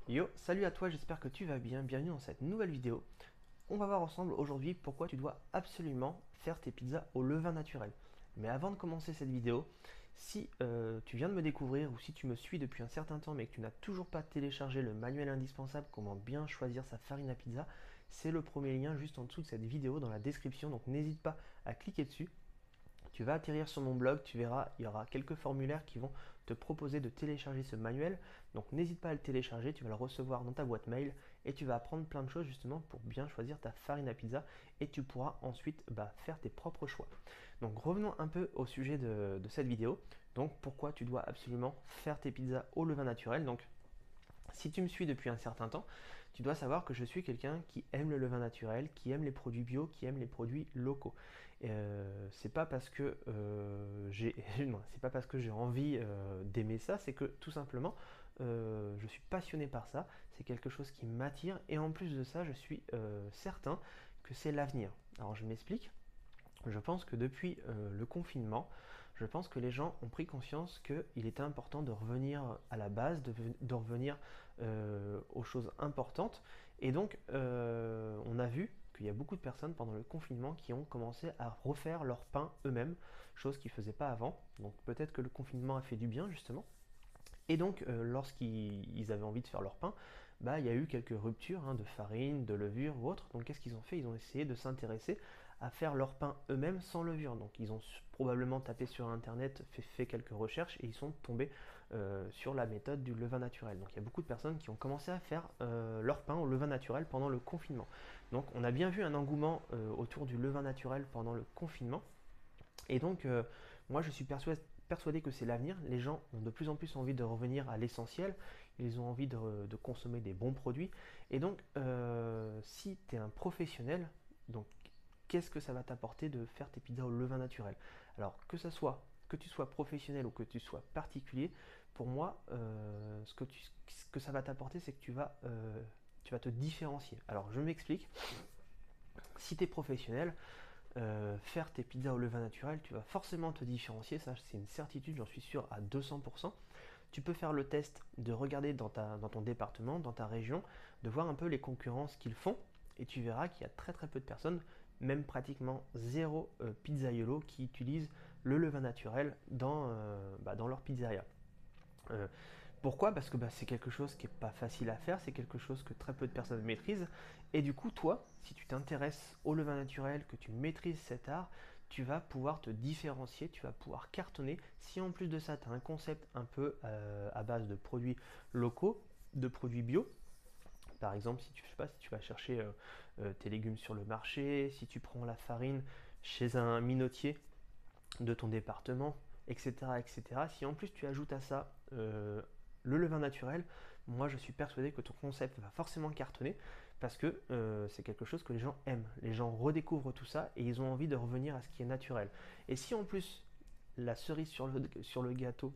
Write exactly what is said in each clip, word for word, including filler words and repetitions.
Yo, salut à toi, j'espère que tu vas bien, bienvenue dans cette nouvelle vidéo. On va voir ensemble aujourd'hui pourquoi tu dois absolument faire tes pizzas au levain naturel. Mais avant de commencer cette vidéo, si euh, tu viens de me découvrir ou si tu me suis depuis un certain temps mais que tu n'as toujours pas téléchargé le manuel indispensable comment bien choisir sa farine à pizza, c'est le premier lien juste en dessous de cette vidéo dans la description, donc n'hésite pas à cliquer dessus. Tu vas atterrir sur mon blog, tu verras, il y aura quelques formulaires qui vont te proposer de télécharger ce manuel. Donc n'hésite pas à le télécharger, tu vas le recevoir dans ta boîte mail et tu vas apprendre plein de choses justement pour bien choisir ta farine à pizza et tu pourras ensuite bah, faire tes propres choix. Donc revenons un peu au sujet de, de cette vidéo. Donc pourquoi tu dois absolument faire tes pizzas au levain naturel. Donc si tu me suis depuis un certain temps, tu dois savoir que je suis quelqu'un qui aime le levain naturel, qui aime les produits bio, qui aime les produits locaux. Euh, c'est pas parce que euh, j'ai, non, c'est pas parce que j'ai envie euh, d'aimer ça, c'est que tout simplement euh, je suis passionné par ça. C'est quelque chose qui m'attire et en plus de ça, je suis euh, certain que c'est l'avenir. Alors je m'explique. Je pense que depuis euh, le confinement, je pense que les gens ont pris conscience qu'il était important de revenir à la base, de, de revenir euh, aux choses importantes. Et donc, euh, on a vu qu'il y a beaucoup de personnes pendant le confinement qui ont commencé à refaire leur pain eux-mêmes, chose qu'ils ne faisaient pas avant. Donc peut-être que le confinement a fait du bien justement. Et donc, euh, lorsqu'ils avaient envie de faire leur pain, bah, il y a eu quelques ruptures hein, de farine, de levure ou autre. Donc, qu'est-ce qu'ils ont fait? Ils ont essayé de s'intéresser à faire leur pain eux-mêmes sans levure. Donc, ils ont probablement tapé sur Internet, fait, fait quelques recherches et ils sont tombés euh, sur la méthode du levain naturel. Donc, il y a beaucoup de personnes qui ont commencé à faire euh, leur pain au levain naturel pendant le confinement. Donc, on a bien vu un engouement euh, autour du levain naturel pendant le confinement. Et donc, euh, moi, je suis persuadé, persuadé que c'est l'avenir. Les gens ont de plus en plus envie de revenir à l'essentiel. Ils ont envie de, de consommer des bons produits. Et donc, euh, si tu es un professionnel, donc qu'est-ce que ça va t'apporter de faire tes pizzas au levain naturel? Alors, que ça soit que tu sois professionnel ou que tu sois particulier, pour moi, euh, ce, que tu- ce que ça va t'apporter, c'est que tu vas, euh, tu vas te différencier. Alors, je m'explique. Si tu es professionnel, euh, faire tes pizzas au levain naturel, tu vas forcément te différencier, ça c'est une certitude, j'en suis sûr à deux cents pour cent. Tu peux faire le test de regarder dans, ta, dans ton département, dans ta région, de voir un peu les concurrences qu'ils font, et tu verras qu'il y a très très peu de personnes, même pratiquement zéro euh, pizzaiolo qui utilisent le levain naturel dans, euh, bah, dans leur pizzeria. Euh, pourquoi? Parce que bah, c'est quelque chose qui n'est pas facile à faire, c'est quelque chose que très peu de personnes maîtrisent. Et du coup, toi, si tu t'intéresses au levain naturel, que tu maîtrises cet art, tu vas pouvoir te différencier, tu vas pouvoir cartonner. Si en plus de ça, tu as un concept un peu euh, à base de produits locaux, de produits bio, par exemple, si tu, je sais pas, si tu vas chercher euh, euh, tes légumes sur le marché, si tu prends la farine chez un minotier de ton département, et cetera, et cetera. Si en plus tu ajoutes à ça euh, le levain naturel, moi je suis persuadé que ton concept va forcément cartonner parce que euh, c'est quelque chose que les gens aiment. Les gens redécouvrent tout ça et ils ont envie de revenir à ce qui est naturel. Et si en plus la cerise sur le, sur le gâteau,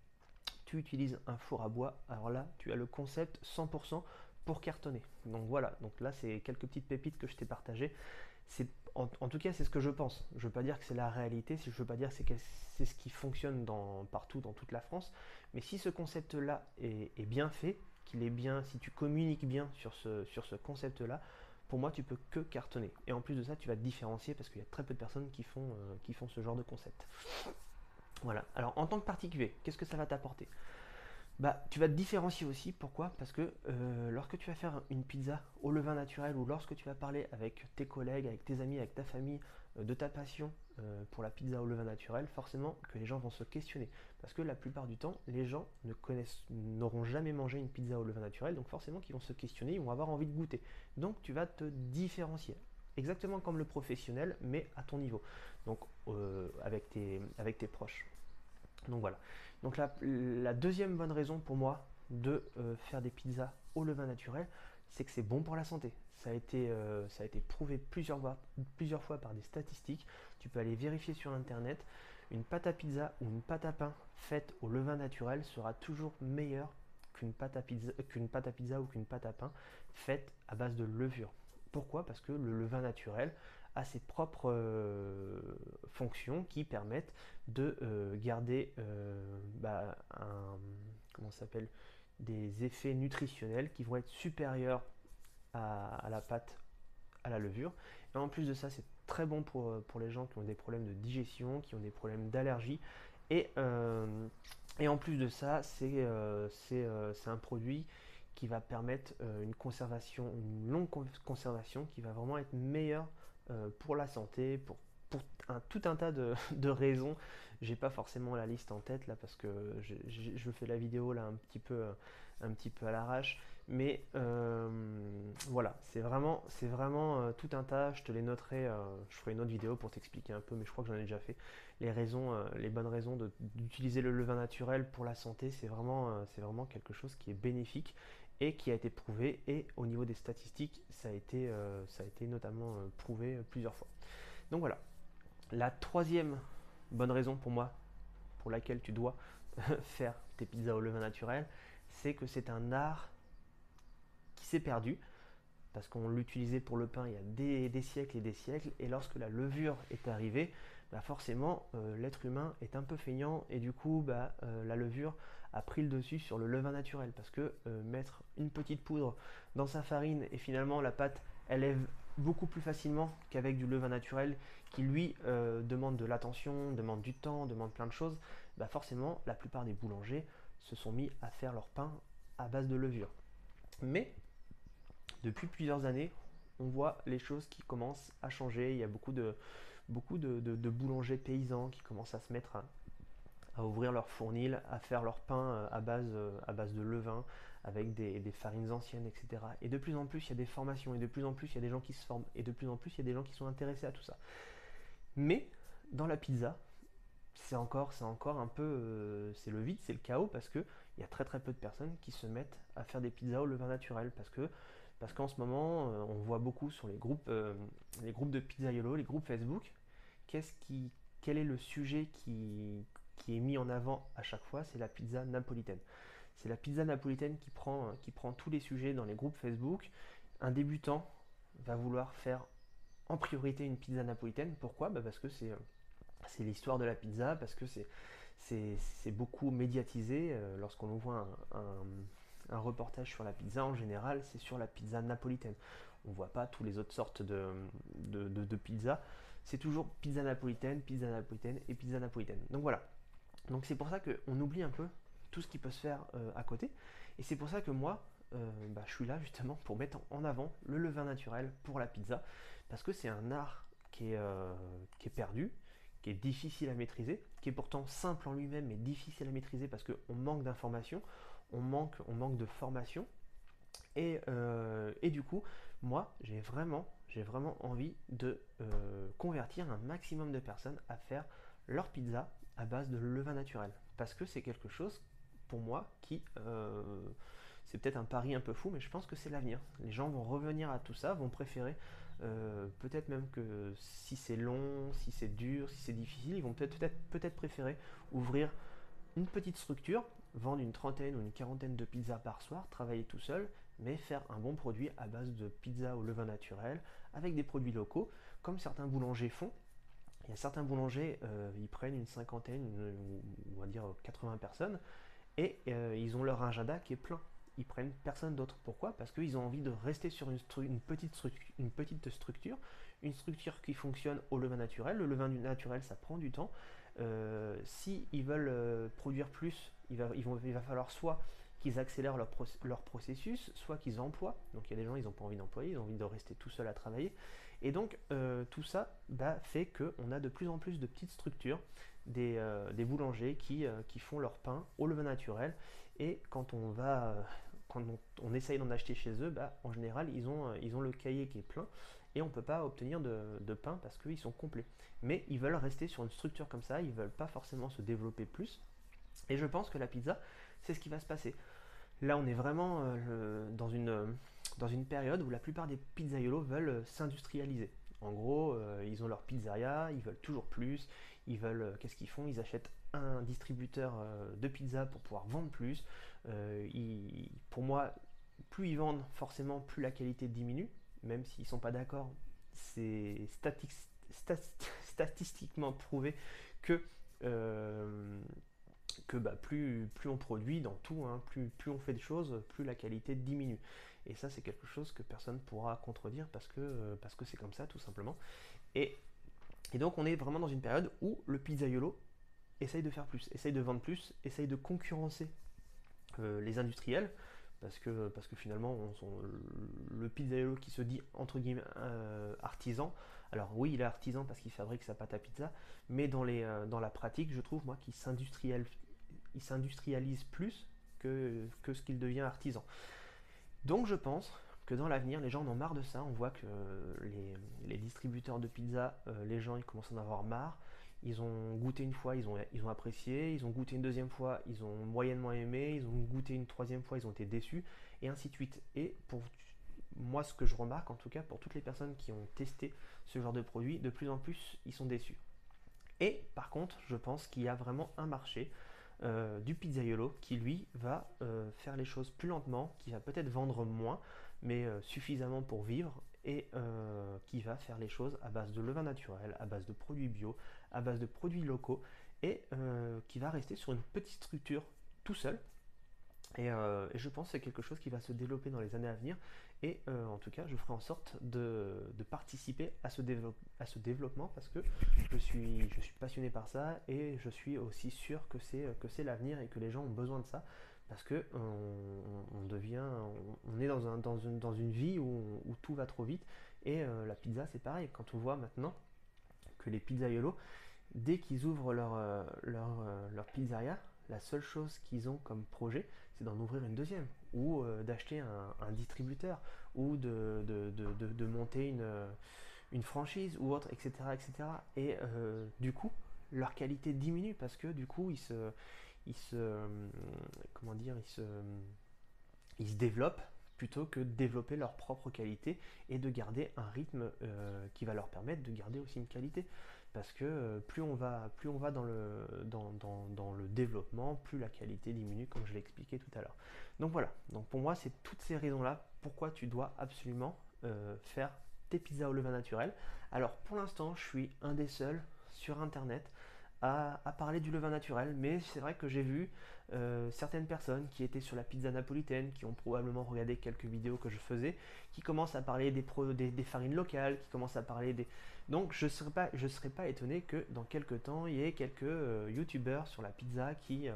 tu utilises un four à bois, alors là tu as le concept cent pour cent pour cartonner. Donc voilà, donc là c'est quelques petites pépites que je t'ai partagées. C'est, en, en tout cas, c'est ce que je pense. Je ne veux pas dire que c'est la réalité, si je ne veux pas dire que c'est, c'est ce qui fonctionne dans, partout dans toute la France, mais si ce concept-là est, est bien fait, qu'il est bien, si tu communiques bien sur ce, sur ce concept-là, pour moi, tu peux que cartonner. Et en plus de ça, tu vas te différencier parce qu'il y a très peu de personnes qui font, euh, qui font ce genre de concept. Voilà. Alors, en tant que particulier, qu'est-ce que ça va t'apporter? Bah, tu vas te différencier aussi. Pourquoi? Parce que euh, lorsque tu vas faire une pizza au levain naturel ou lorsque tu vas parler avec tes collègues, avec tes amis, avec ta famille euh, de ta passion euh, pour la pizza au levain naturel, forcément que les gens vont se questionner. Parce que la plupart du temps, les gens ne connaissent, n'auront jamais mangé une pizza au levain naturel, donc forcément qu'ils vont se questionner, ils vont avoir envie de goûter. Donc tu vas te différencier. Exactement comme le professionnel, mais à ton niveau. Donc euh, avec, tes, avec tes proches. Donc voilà. Donc la, la deuxième bonne raison pour moi de euh, faire des pizzas au levain naturel, c'est que c'est bon pour la santé. Ça a été, euh, ça a été prouvé plusieurs fois, plusieurs fois par des statistiques. Tu peux aller vérifier sur internet. Une pâte à pizza ou une pâte à pain faite au levain naturel sera toujours meilleure qu'une pâte à pizza, qu'une pâte à pizza ou qu'une pâte à pain faite à base de levure. Pourquoi? Parce que le levain naturel a ses propres euh, fonctions qui permettent de euh, garder euh, bah, un, comment ça s'appelle, des effets nutritionnels qui vont être supérieurs à, à la pâte, à la levure. Et en plus de ça, c'est très bon pour, pour les gens qui ont des problèmes de digestion, qui ont des problèmes d'allergie. Et, euh, et en plus de ça, c'est euh, c'est, euh, c'est un produit qui va permettre euh, une conservation, une longue con- conservation qui va vraiment être meilleure euh, pour la santé, pour, pour un, tout un tas de, de raisons. J'ai pas forcément la liste en tête là parce que j'ai- j'ai- je fais la vidéo là un petit peu, euh, un petit peu à l'arrache. Mais euh, voilà, c'est vraiment, c'est vraiment euh, tout un tas. Je te les noterai, euh, je ferai une autre vidéo pour t'expliquer un peu, mais je crois que j'en ai déjà fait. Les raisons, euh, les bonnes raisons de- d'utiliser le levain naturel pour la santé, c'est vraiment, euh, c'est vraiment quelque chose qui est bénéfique et qui a été prouvé. Et au niveau des statistiques, ça a été, euh, ça a été notamment euh, prouvé euh, plusieurs fois. Donc voilà. La troisième bonne raison pour moi, pour laquelle tu dois faire tes pizzas au levain naturel, c'est que c'est un art qui s'est perdu parce qu'on l'utilisait pour le pain il y a des, des siècles et des siècles, et lorsque la levure est arrivée, bah forcément euh, l'être humain est un peu feignant, et du coup bah, euh, la levure a pris le dessus sur le levain naturel, parce que euh, mettre une petite poudre dans sa farine et finalement la pâte elle lève beaucoup plus facilement qu'avec du levain naturel qui lui euh, demande de l'attention, demande du temps, demande plein de choses, bah forcément la plupart des boulangers se sont mis à faire leur pain à base de levure. Mais depuis plusieurs années, on voit les choses qui commencent à changer. Il y a beaucoup de, beaucoup de, de- de boulangers paysans qui commencent à se mettre à, à ouvrir leur fournil, à faire leur pain euh, à base, euh, à base de levain, avec des, des farines anciennes, et cetera. Et de plus en plus, il y a des formations, et de plus en plus, il y a des gens qui se forment, et de plus en plus, il y a des gens qui sont intéressés à tout ça. Mais dans la pizza, c'est encore, c'est encore un peu, euh, c'est le vide, c'est le chaos, parce que il y a très très peu de personnes qui se mettent à faire des pizzas au levain naturel, parce que parce qu'en ce moment, euh, on voit beaucoup sur les groupes, euh, les groupes de pizzaiolo, les groupes Facebook, qu'est-ce qui, quel est le sujet qui, qui est mis en avant à chaque fois, c'est la pizza napolitaine. C'est la pizza napolitaine qui prend, qui prend tous les sujets dans les groupes Facebook. Un débutant va vouloir faire en priorité une pizza napolitaine. Pourquoi? Bah parce que c'est euh, c'est l'histoire de la pizza, parce que c'est c'est c'est beaucoup médiatisé. Euh, lorsqu'on voit un, un- un reportage sur la pizza, en général, c'est sur la pizza napolitaine. On ne voit pas toutes les autres sortes de, de, de- de pizza. C'est toujours pizza napolitaine, pizza napolitaine et pizza napolitaine. Donc voilà. Donc c'est pour ça qu'on oublie un peu tout ce qui peut se faire euh, à côté. Et c'est pour ça que moi, euh, bah, je suis là justement pour mettre en avant le levain naturel pour la pizza. Parce que c'est un art qui est, euh, qui est perdu, qui est difficile à maîtriser, qui est pourtant simple en lui-même mais difficile à maîtriser parce qu'on manque d'informations, on manque, on manque de formation. Et, euh, et du coup, moi, j'ai vraiment, j'ai vraiment envie de euh, convertir un maximum de personnes à faire leur pizza à base de levain naturel. Parce que c'est quelque chose, pour moi, qui... euh, c'est peut-être un pari un peu fou, mais je pense que c'est l'avenir. Les gens vont revenir à tout ça, vont préférer, euh, peut-être même que si c'est long, si c'est dur, si c'est difficile, ils vont peut-être peut-être peut-être préférer ouvrir une petite structure, vendre une trentaine ou une quarantaine de pizzas par soir, travailler tout seul, mais faire un bon produit à base de pizza au levain naturel, avec des produits locaux, comme certains boulangers font. Il y a certains boulangers, euh, ils prennent une cinquantaine, une- on va dire quatre-vingts personnes, et euh, ils ont leur agenda qui est plein. Ils prennent personne d'autre. Pourquoi? Parce qu'ils ont envie de rester sur une, stru- une petite stru- une petite structure, une structure qui fonctionne au levain naturel. Le levain du naturel, ça prend du temps. Euh, si ils veulent euh, produire plus, il va, ils vont- il va falloir soit qu'ils accélèrent leur, proc- leur processus, soit qu'ils emploient. Donc il y a des gens, ils n'ont pas envie d'employer, ils ont envie de rester tout seuls à travailler. Et donc euh, tout ça bah, fait qu'on a de plus en plus de petites structures, des, euh, des boulangers qui, euh, qui font leur pain au levain naturel. Et quand on va, euh, quand on, on essaye d'en acheter chez eux, bah, en général, ils ont, euh, ils ont le cahier qui est plein et on ne peut pas obtenir de, de pain parce qu'ils sont complets. Mais ils veulent rester sur une structure comme ça, ils ne veulent pas forcément se développer plus. Et je pense que la pizza, c'est ce qui va se passer. Là, on est vraiment euh, dans, une, euh, dans une période où la plupart des pizzaiolos veulent euh, s'industrialiser. En gros, euh, ils ont leur pizzeria, ils veulent toujours plus, ils veulent, euh, qu'est-ce qu'ils font? Ils achètent un distributeur euh, de pizza pour pouvoir vendre plus. Euh, ils- pour moi, plus ils vendent, forcément, plus la qualité diminue, même s'ils ne sont pas d'accord. C'est statis- stat- statistiquement prouvé que euh, que bah, plus, plus on produit dans tout, hein, plus, plus on fait des choses, plus la qualité diminue. Et ça, c'est quelque chose que personne ne pourra contredire parce que parce que c'est comme ça, tout simplement. Et, et donc, on est vraiment dans une période où le pizzaiolo essaye de faire plus, essaye de vendre plus, essaye de concurrencer euh, les industriels, parce que, parce que finalement, on, on, le pizzaiolo qui se dit entre guillemets euh, artisan, alors oui, il est artisan parce qu'il fabrique sa pâte à pizza, mais dans, les, euh, dans la pratique, je trouve moi qu'il s'industrialise, il s'industrialise plus que, que ce qu'il devient artisan. Donc je pense que dans l'avenir, les gens en ont marre de ça. On voit que les, les distributeurs de pizza, euh, les gens ils commencent à en avoir marre. Ils ont goûté une fois, ils ont, ils ont apprécié. Ils ont goûté une deuxième fois, ils ont moyennement aimé. Ils ont goûté une troisième fois, ils ont été déçus. Et ainsi de suite. Et pour moi, ce que je remarque, en tout cas, pour toutes les personnes qui ont testé ce genre de produit, de plus en plus, ils sont déçus. Et par contre, je pense qu'il y a vraiment un marché euh, du pizzaiolo qui lui va euh, faire les choses plus lentement, qui va peut-être vendre moins, mais euh, suffisamment pour vivre, et euh, qui va faire les choses à base de levain naturel, à base de produits bio, à base de produits locaux, et euh, qui va rester sur une petite structure tout seul. Et, euh, et je pense que c'est quelque chose qui va se développer dans les années à venir. Et euh, en tout cas, je ferai en sorte de, de participer à ce, à ce développement parce que je suis, je suis passionné par ça et je suis aussi sûr que c'est que c'est l'avenir et que les gens ont besoin de ça parce que on, on devient, on, on est dans, un, dans, une, dans une vie où, où tout va trop vite. Et euh, la pizza, c'est pareil. Quand on voit maintenant que les pizzaiolos, dès qu'ils ouvrent leur, euh, leur, euh, leur pizzeria, la seule chose qu'ils ont comme projet, c'est d'en ouvrir une deuxième, ou euh, d'acheter un, un distributeur, ou de, de, de, de, de monter une, une franchise, ou autre, et cetera et cetera. Et euh, du coup, leur qualité diminue, parce que du coup, ils se... Ils se comment dire, ils se, ils se développent plutôt que de développer leur propre qualité et de garder un rythme euh, qui va leur permettre de garder aussi une qualité. Parce que euh, plus on va, plus on va dans, le, dans, dans, dans le développement, plus la qualité diminue, comme je l'ai expliqué tout à l'heure. Donc voilà, donc pour moi, c'est toutes ces raisons-là pourquoi tu dois absolument euh, faire tes pizzas au levain naturel. Alors pour l'instant, je suis un des seuls sur Internet à, à parler du levain naturel, mais c'est vrai que j'ai vu euh, certaines personnes qui étaient sur la pizza napolitaine, qui ont probablement regardé quelques vidéos que je faisais, qui commencent à parler des, pro, des, des farines locales, qui commencent à parler des... Donc je ne serais pas, je serais pas étonné que dans quelques temps, il y ait quelques euh, youtubeurs sur la pizza qui, euh,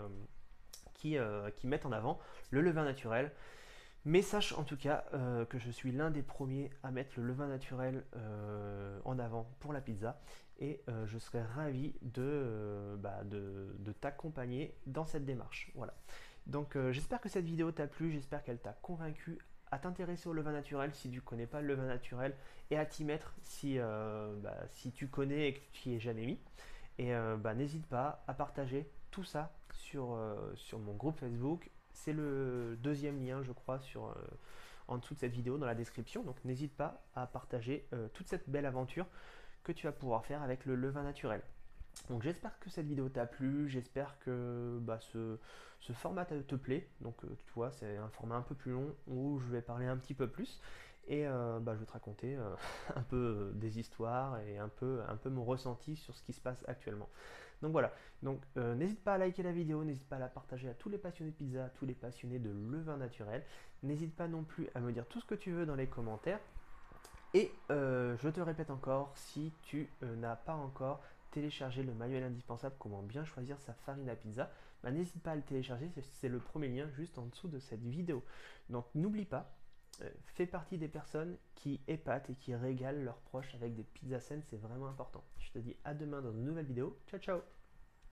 qui, euh, qui mettent en avant le levain naturel. Mais sache en tout cas euh, que je suis l'un des premiers à mettre le levain naturel euh, en avant pour la pizza et euh, je serais ravi de, euh, bah, de, de t'accompagner dans cette démarche. Voilà. Donc euh, j'espère que cette vidéo t'a plu, j'espère qu'elle t'a convaincu à t'intéresser au levain naturel si tu ne connais pas le levain naturel et à t'y mettre si, euh, bah, si tu connais et que tu n'y es jamais mis. Et euh, bah, n'hésite pas à partager tout ça sur, euh, sur mon groupe Facebook. C'est le deuxième lien, je crois, sur, euh, en dessous de cette vidéo, dans la description. Donc n'hésite pas à partager euh, toute cette belle aventure que tu vas pouvoir faire avec le levain naturel. Donc j'espère que cette vidéo t'a plu, j'espère que bah, ce, ce format te, te plaît. Donc euh, tu vois, c'est un format un peu plus long où je vais parler un petit peu plus. Et euh, bah, je vais te raconter euh, un peu des histoires et un peu, un peu mon ressenti sur ce qui se passe actuellement. Donc voilà, donc euh, n'hésite pas à liker la vidéo, n'hésite pas à la partager à tous les passionnés de pizza, à tous les passionnés de levain naturel. N'hésite pas non plus à me dire tout ce que tu veux dans les commentaires. Et euh, je te répète encore, si tu euh, n'as pas encore téléchargé le manuel indispensable comment bien choisir sa farine à pizza, bah, n'hésite pas à le télécharger, c'est le premier lien juste en dessous de cette vidéo. Donc n'oublie pas, euh, fais partie des personnes qui épatent et qui régalent leurs proches avec des pizzas saines, c'est vraiment important. Je te dis à demain dans une nouvelle vidéo, ciao ciao.